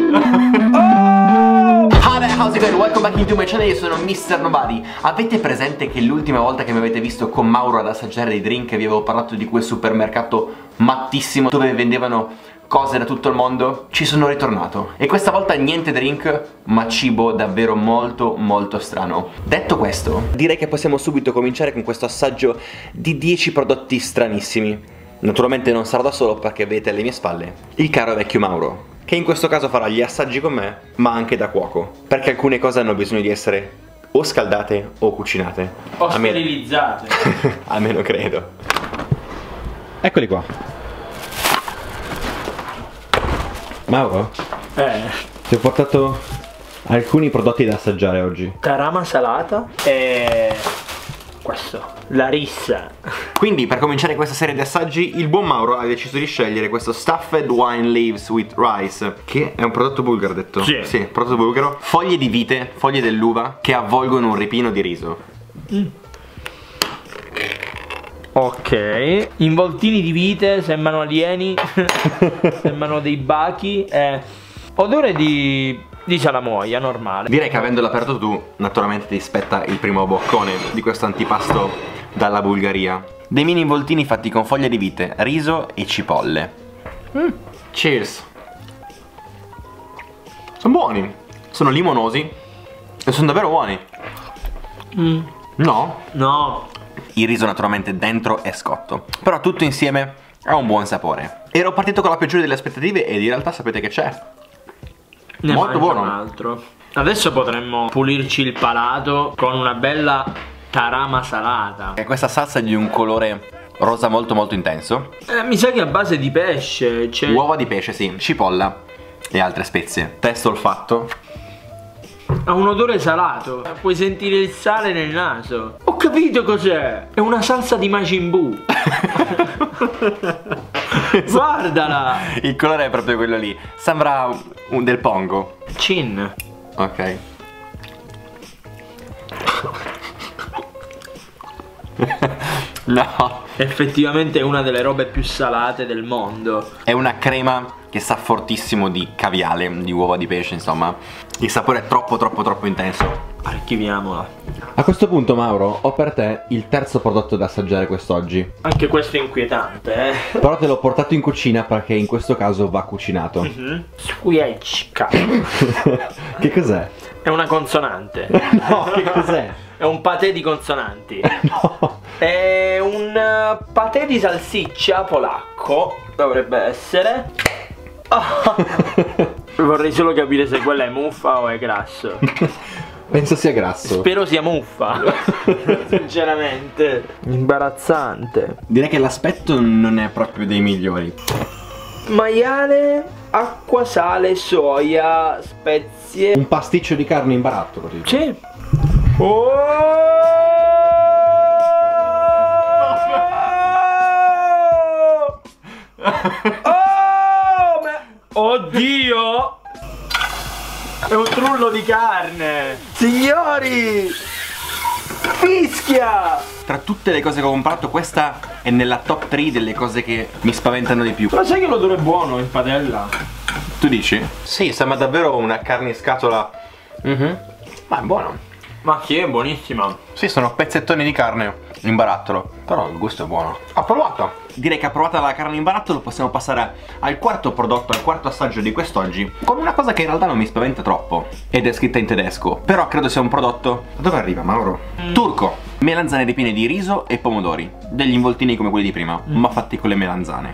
Hi there, how's it going? Welcome back into my channel, io sono Mr. Nobody. Avete presente che l'ultima volta che mi avete visto con Mauro ad assaggiare dei drink vi avevo parlato di quel supermercato mattissimo dove vendevano cose da tutto il mondo? Ci sono ritornato e questa volta niente drink ma cibo davvero molto strano. Detto questo, direi che possiamo subito cominciare con questo assaggio di 10 prodotti stranissimi. Naturalmente non sarò da solo perché vedete alle mie spalle il caro vecchio Mauro, che in questo caso farà gli assaggi con me ma anche da cuoco, perché alcune cose hanno bisogno di essere o scaldate o cucinate o sterilizzate. Almeno credo. Eccoli qua. Mauro? Ti ho portato alcuni prodotti da assaggiare oggi. Tarama salata e questo, la rissa. Quindi per cominciare questa serie di assaggi il buon Mauro ha deciso di scegliere questo Stuffed Wine Leaves with Rice, che è un prodotto bulgaro, detto? Sì, prodotto bulgaro. Foglie di vite, foglie dell'uva che avvolgono un ripino di riso. Ok, involtini di vite, sembrano alieni. Sembrano dei bachi. Odore di salamoia normale. Direi che avendolo aperto tu, naturalmente ti spetta il primo boccone di questo antipasto dalla Bulgaria. Dei mini involtini fatti con foglie di vite, riso e cipolle. Cheers. Sono buoni, sono limonosi e sono davvero buoni. No? No. Il riso naturalmente dentro è scotto, però tutto insieme ha un buon sapore. Ero partito con la peggiore delle aspettative ed in realtà sapete che c'è. Ne molto buono. Un altro. Adesso potremmo pulirci il palato con una bella tarama salata. E questa salsa è di un colore rosa molto intenso. Mi sa che è a base di pesce. Uova di pesce, sì, cipolla e altre spezie. Testo olfatto. Ha un odore salato. Puoi sentire il sale nel naso. Ho capito cos'è. È una salsa di Majin Buu. Guardala. Il colore è proprio quello lì. Sembra un del pongo. Chin. Ok. No. Effettivamente è una delle robe più salate del mondo. È una crema che sa fortissimo di caviale, di uova di pesce, insomma. Il sapore è troppo intenso. Archiviamola. A questo punto, Mauro, ho per te il terzo prodotto da assaggiare quest'oggi. Anche questo è inquietante, Però te l'ho portato in cucina perché in questo caso va cucinato. Squiecca. Che cos'è? È una consonante. No, che cos'è? È un patè di consonanti. No. È un patè di salsiccia polacco. Dovrebbe essere. Vorrei solo capire se quella è muffa o è grasso. Penso sia grasso. Spero sia muffa. Sinceramente. Imbarazzante. Direi che l'aspetto non è proprio dei migliori. Maiale, acqua, sale, soia, spezie. Un pasticcio di carne in barattolo, tipo. Sì. Oh! Oddio! È un trullo di carne! Signori! Fischia! Tra tutte le cose che ho comprato, questa è nella top 3 delle cose che mi spaventano di più. Ma sai che l'odore è buono in padella? Tu dici? Sì, sembra davvero una carne in scatola. Ma è buono. Ma che è buonissima. Sì, sono pezzettoni di carne in barattolo, però il gusto è buono. Approvato. Direi che approvata la carne in barattolo possiamo passare al quarto prodotto, al quarto assaggio di quest'oggi, con una cosa che in realtà non mi spaventa troppo ed è scritta in tedesco, però credo sia un prodotto... Da dove arriva, Mauro? Turco. Melanzane ripiene di riso e pomodori, degli involtini come quelli di prima, ma fatti con le melanzane.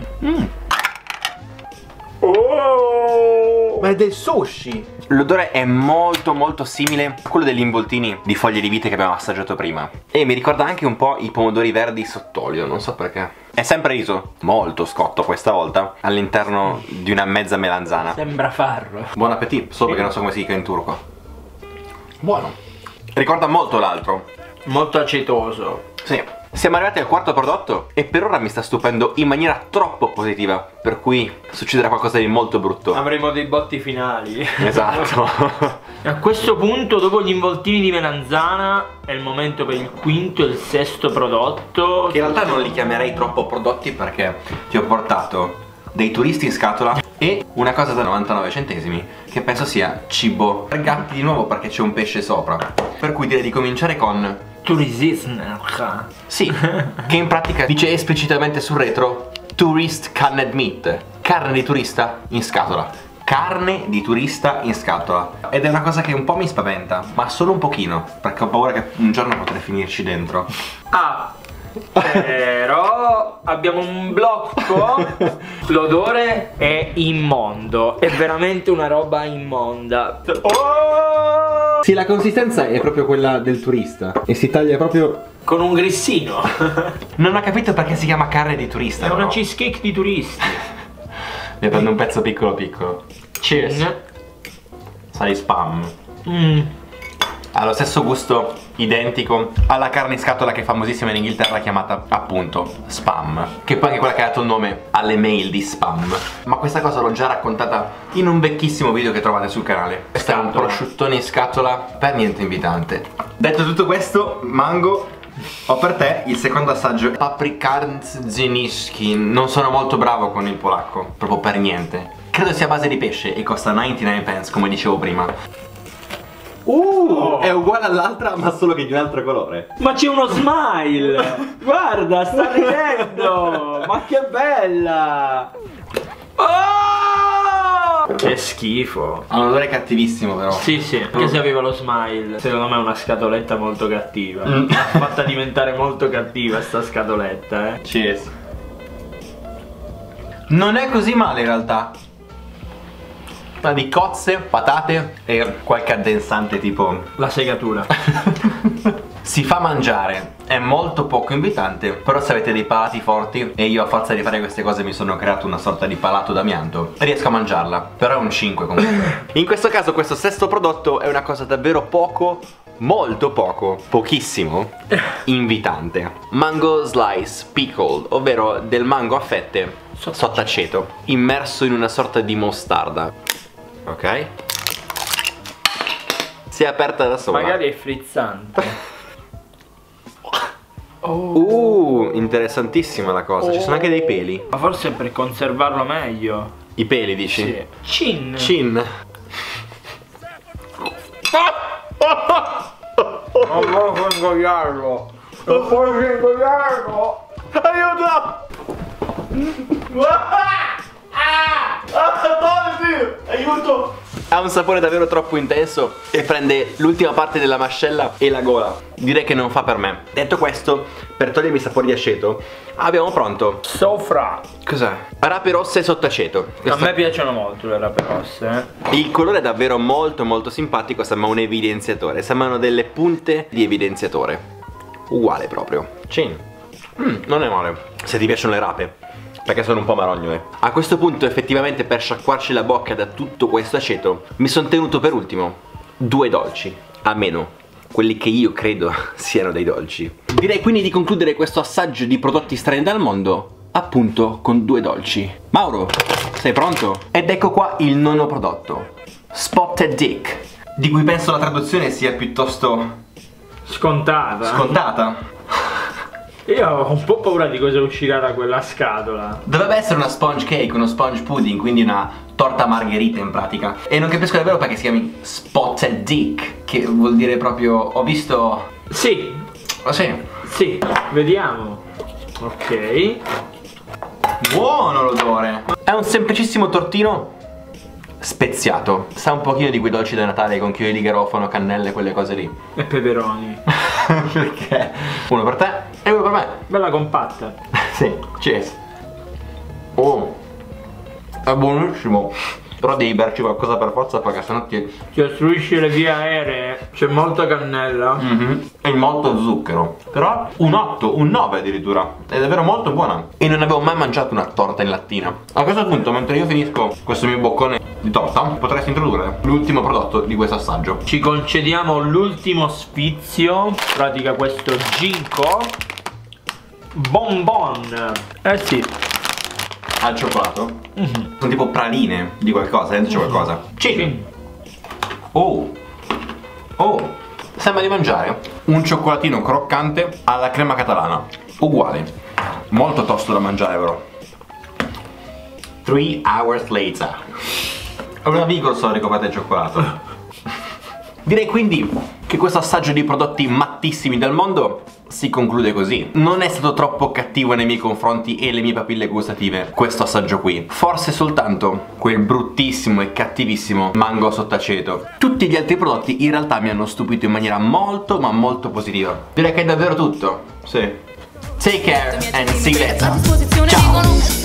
Ma è del sushi. L'odore è molto simile a quello degli involtini di foglie di vite che abbiamo assaggiato prima. E mi ricorda anche un po' i pomodori verdi sott'olio, non so perché. È sempre riso, molto scotto questa volta, all'interno di una mezza melanzana. Sembra farro. Buon appetito, solo perché non so come si dica in turco. Buono. Ricorda molto l'altro. Molto acetoso. Sì. Siamo arrivati al quarto prodotto e per ora mi sta stupendo in maniera troppo positiva, per cui succederà qualcosa di molto brutto. Avremo dei botti finali. Esatto. A questo punto, dopo gli involtini di melanzana, è il momento per il quinto e il sesto prodotto. Che in realtà non li chiamerei troppo prodotti perché ti ho portato dei turisti in scatola e una cosa da 99 centesimi che penso sia cibo per gatti di nuovo perché c'è un pesce sopra. Per cui direi di cominciare con Turistsnack. sì, che in pratica dice esplicitamente sul retro Tourist Canned Meat, carne di turista in scatola. Carne di turista in scatola. Ed è una cosa che un po' mi spaventa, ma solo un pochino, perché ho paura che un giorno potrei finirci dentro. Ah, però abbiamo un blocco. L'odore è immondo, è veramente una roba immonda. Oh! Sì, la consistenza è proprio quella del turista e si taglia proprio con un grissino. Non ho capito perché si chiama carne di turista. È però. una cheesecake di turisti. Ne prendo un pezzo piccolo piccolo. Cheers. Sa di spam. Ha lo stesso gusto identico alla carne in scatola che è famosissima in Inghilterra, chiamata appunto spam, che poi è quella che ha dato il nome alle mail di spam. Ma questa cosa l'ho già raccontata in un vecchissimo video che trovate sul canale. Questo è un prosciuttone in scatola per niente invitante. Detto tutto questo, Mango, ho per te il secondo assaggio. Paprikanszyniski. Non sono molto bravo con il polacco, proprio per niente. Credo sia a base di pesce e costa 99 pence, come dicevo prima. È uguale all'altra, ma solo che di un altro colore. Ma c'è uno smile! Guarda, sta ridendo! Ma che bella! Oh! Che schifo! Ha un odore cattivissimo però. Sì, sì, anche se aveva lo smile. Secondo me è una scatoletta molto cattiva. L'ha fatta diventare molto cattiva sta scatoletta, eh. Cheers. Non è così male in realtà. Di cozze, patate e qualche addensante tipo la segatura. Si fa mangiare, è molto poco invitante, però se avete dei palati forti, e io a forza di fare queste cose mi sono creato una sorta di palato d'amianto, riesco a mangiarla, però è un 5 comunque. In questo caso questo sesto prodotto è una cosa davvero poco, molto poco, pochissimo invitante. Mango slice pickled, ovvero del mango a fette sott'aceto, immerso in una sorta di mostarda. Ok. Si è aperta da sola. Magari è frizzante. Interessantissima la cosa. Ci sono anche dei peli. Ma forse per conservarlo meglio. I peli dici? Sì. Cin. Cin. Non posso ingoiarlo. Non posso ingoiarlo. Aiuto! Aiuto! Ha un sapore davvero troppo intenso e prende l'ultima parte della mascella e la gola. Direi che non fa per me. Detto questo, per togliermi i sapori di aceto, abbiamo pronto Sofra. Cos'è? Rape rosse sott'aceto. A me piacciono molto le rape rosse, Il colore è davvero molto molto simpatico. Sembra un evidenziatore. Sembrano delle punte di evidenziatore. Uguale proprio. Cin. Non è male. Se ti piacciono le rape, perché sono un po' marognole. A questo punto effettivamente per sciacquarci la bocca da tutto questo aceto mi sono tenuto per ultimo 2 dolci, almeno quelli che io credo siano dei dolci. Direi quindi di concludere questo assaggio di prodotti strani dal mondo appunto con 2 dolci. Mauro, sei pronto? Ed ecco qua il nono prodotto, Spotted Dick, di cui penso la traduzione sia piuttosto scontata. Io ho un po' paura di cosa uscirà da quella scatola. Dovrebbe essere una sponge cake, uno sponge pudding, quindi una torta margherita in pratica. E non capisco davvero perché si chiami Spotted Dick, che vuol dire proprio... ho visto... Sì. Sì, vediamo. Ok. Buono l'odore. È un semplicissimo tortino speziato. Sa un pochino di quei dolci da Natale con chiodi di garofano, cannelle, quelle cose lì. E peperoni. Perché? Uno per te e uno per me. Bella compatta. Sì, cheers. È buonissimo. Però devi berci qualcosa per forza perché sennò ti ostruisce le vie aeree. C'è molta cannella. E molto zucchero. Però un 8, un 9 addirittura. È davvero molto buona. E non avevo mai mangiato una torta in lattina. A questo punto, mentre io finisco questo mio boccone di torta, potresti introdurre l'ultimo prodotto di questo assaggio. Ci concediamo l'ultimo sfizio. In pratica questo Ginko Bonbon. Eh sì. Al cioccolato? Sono tipo praline di qualcosa, dentro c'è qualcosa. Cin. Oh, sembra di mangiare un cioccolatino croccante alla crema catalana. Uguale. Molto tosto da mangiare però. 3 hours later. È un amico il storico patè cioccolato. Direi quindi che questo assaggio di prodotti mattissimi del mondo si conclude così. Non è stato troppo cattivo nei miei confronti e le mie papille gustative questo assaggio qui. Forse soltanto quel bruttissimo e cattivissimo mango sottaceto. Tutti gli altri prodotti in realtà mi hanno stupito in maniera molto ma molto positiva. Direi che è davvero tutto. Sì. Take care and see you later. Ciao.